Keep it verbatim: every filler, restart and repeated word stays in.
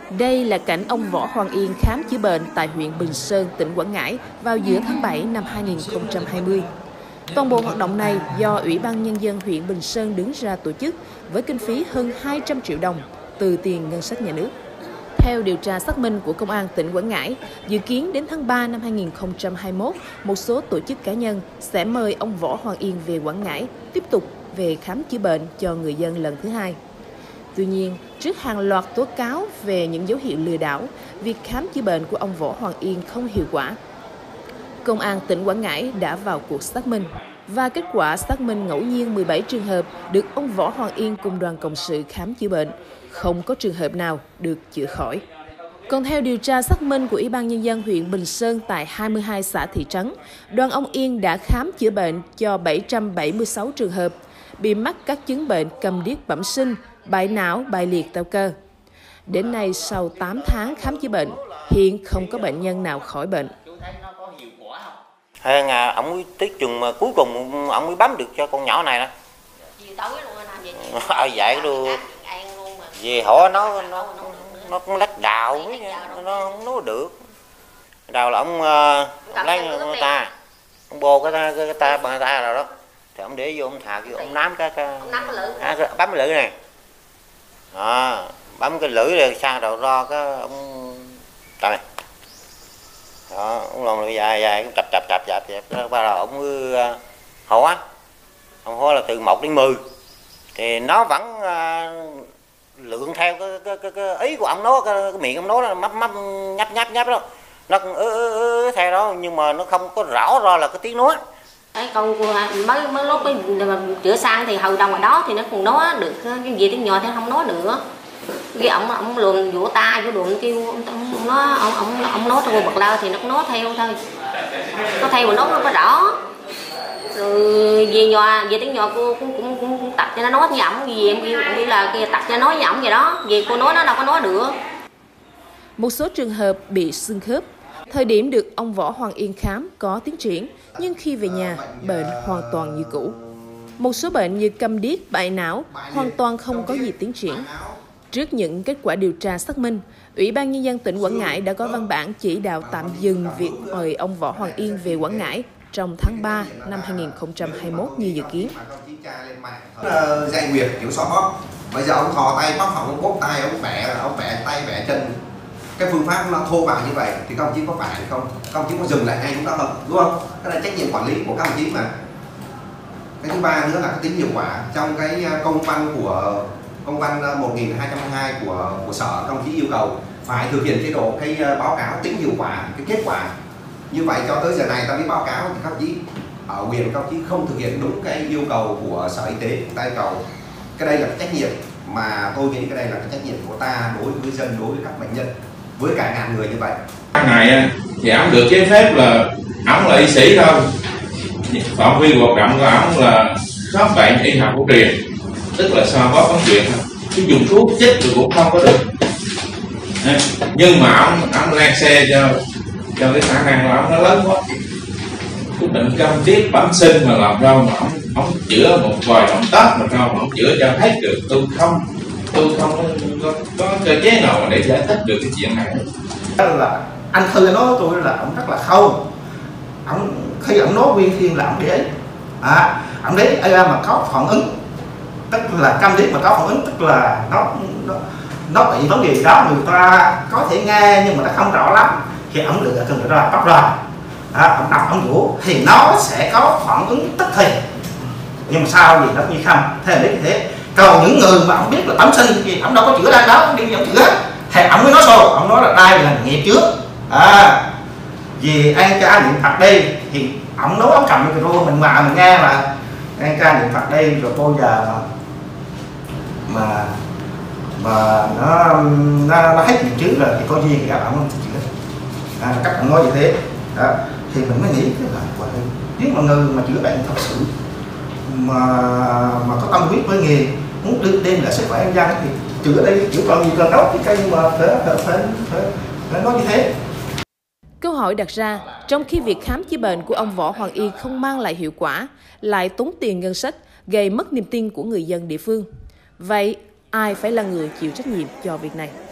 Đây là cảnh ông Võ Hoàng Yên khám chữa bệnh tại huyện Bình Sơn, tỉnh Quảng Ngãi vào giữa tháng bảy năm hai nghìn không trăm hai mươi. Toàn bộ hoạt động này do Ủy ban Nhân dân huyện Bình Sơn đứng ra tổ chức với kinh phí hơn hai trăm triệu đồng từ tiền ngân sách nhà nước. Theo điều tra xác minh của Công an tỉnh Quảng Ngãi, dự kiến đến tháng ba năm hai nghìn không trăm hai mươi mốt, một số tổ chức cá nhân sẽ mời ông Võ Hoàng Yên về Quảng Ngãi tiếp tục về khám chữa bệnh cho người dân lần thứ hai. Tuy nhiên, trước hàng loạt tố cáo về những dấu hiệu lừa đảo, việc khám chữa bệnh của ông Võ Hoàng Yên không hiệu quả. Công an tỉnh Quảng Ngãi đã vào cuộc xác minh và kết quả xác minh ngẫu nhiên mười bảy trường hợp được ông Võ Hoàng Yên cùng đoàn cộng sự khám chữa bệnh, không có trường hợp nào được chữa khỏi. Còn theo điều tra xác minh của Ủy ban Nhân dân huyện Bình Sơn tại hai mươi hai xã thị trấn, đoàn ông Yên đã khám chữa bệnh cho bảy trăm bảy mươi sáu trường hợp bị mắc các chứng bệnh cầm điếc bẩm sinh, bại não, bại liệt teo cơ. Đến nay, sau tám tháng khám chữa bệnh, hiện không có bệnh nhân nào khỏi bệnh. Hay là ông tiết chừng mà cuối cùng ông mới bấm được cho con nhỏ này đó. Ờ vậy luôn. Về hỏi nó nó nó cũng lách đào nó không nói được. Đào là ông, ông lấy người ta, ông bô cái ta cái ta bằng ta rồi đó. Thì ông để vô ông thả vô ông nắm cái cái à, bấm cái lưỡi này. À, bấm cái lưỡi rồi sang đầu ro cái ông tại này. Đó, ông lòng lại dài dài cũng chập chập chập chập chập bắt đầu ông uh, hỏi ông hỏi là từ một đến mười thì nó vẫn uh, lượng theo cái, cái, cái, cái ý của ông nói, cái, cái miệng ông nói là mấp mấp nhấp nhấp nhấp đó, nó cũng ứ ứ ứ theo đó nhưng mà nó không có rõ ra là cái tiếng nói. Cái câu mới mới lúc chữa sang thì hầu đồng ở đó thì nó còn nói được cái gì tiếng nhỏ thì không nói được. Cái ông ông luồn vỗ ta vỗ đùm kêu ông, ông nói ông ông ông nói trong bậc lao thì nó nói theo thôi, nó theo mà nó không có rõ. Rồi về nhà về tiếng nhỏ cô cũng cũng, cũng, cũng tập cho nó nói như ổng gì em kêu như là kia tập cho nó như ổng vậy đó, về cô nói nó đâu có nói được. Một số trường hợp bị xương khớp, thời điểm được ông Võ Hoàng Yên khám có tiến triển, nhưng khi về nhà bệnh hoàn toàn như cũ. Một số bệnh như câm điếc, bại não hoàn toàn không có gì tiến triển. Trước những kết quả điều tra xác minh, Ủy ban Nhân dân tỉnh Quảng Ngãi đã có văn bản chỉ đạo tạm dừng việc mời ông Võ Hoàng Yên về Quảng Ngãi trong tháng ba năm hai nghìn không trăm hai mươi mốt như dự kiến. Dạy nguyệt kiểu xóa bóp, bây giờ ông thò tay bóp họng, ông bóp tay, ông bẻ, ông bẻ tay, bẻ chân. Cái phương pháp nó thô bạo như vậy thì các ông chí có phải không? Các ông chí có dừng lại ngay chúng ta không? Đúng không? Cái là trách nhiệm quản lý của các ông chí mà. Cái thứ ba nữa là cái tính hiệu quả trong cái công văn của công văn một nghìn hai trăm hai mươi hai của của sở, các ông chí yêu cầu phải thực hiện chế độ cái báo cáo tính hiệu quả, cái kết quả. Như vậy cho tới giờ này ta mới báo cáo thì các ông chí ở huyện các ông chí không thực hiện đúng cái yêu cầu của sở y tế, ta yêu cầu. Cái đây là cái trách nhiệm mà tôi nghĩ cái đây là cái trách nhiệm của ta đối với dân, đối với các bệnh nhân, với cả ngàn người như vậy. Cái này thì ông được giấy phép là ông là y sĩ thôi, phạm vi hoạt động của ông là khám bệnh y học cổ truyền, tức là so bóp bóng truyền thôi, chứ dùng thuốc chích thì cũng không có được. Nhưng mà ông ông lan xe cho cho cái khả năng của ông nó lớn quá, cái bệnh câm điếc bẩm sinh mà làm đâu mà ông ông chữa một vài động tác mà sao mà ông chữa cho hết được. Tôi không tôi không có, có cơ chế nào để giải thích được cái chuyện này. Là anh Thư nói với tôi là ông rất là khâu, ông khi ông nói nguyên thiên là ông để ý, à, ông để ý mà có phản ứng, tức là câm điếc mà có phản ứng, tức là nó nó nó bị vấn đề đó người ta có thể nghe nhưng mà nó không rõ lắm thì ông được cần ra bắt ra, à, ông đọc ông vũ thì nó sẽ có phản ứng tức thì, nhưng mà sao gì nó như không thế là như thế. Còn những người mà ông biết là bẩm sinh thì ông đâu có chữa đây đó, đi ông chữa thì ông mới nói xô, ông nói là đây là nghiệp trước, à, vì ăn ca niệm Phật đi thì ông nói ông cầm cái micro mình mà mình nghe là ăn ca niệm Phật đi rồi tôi giờ mà mà mà nó nó, nó hết nghiệp trước rồi thì có duyên thì gặp ông chữa, à, cách ông nói như thế đó, thì mình mới nghĩ cái là quả nếu mà người mà chữa bệnh thật sự mà mà có tâm huyết với nghề muốn đưa đem lại sức khỏe nhân dân thì chữa đây chữa còn gì cần tốt cái cây nhưng mà phải phải phải phải nói như thế. Câu hỏi đặt ra, trong khi việc khám chữa bệnh của ông Võ Hoàng Yên không mang lại hiệu quả, lại tốn tiền ngân sách, gây mất niềm tin của người dân địa phương. Vậy ai phải là người chịu trách nhiệm cho việc này?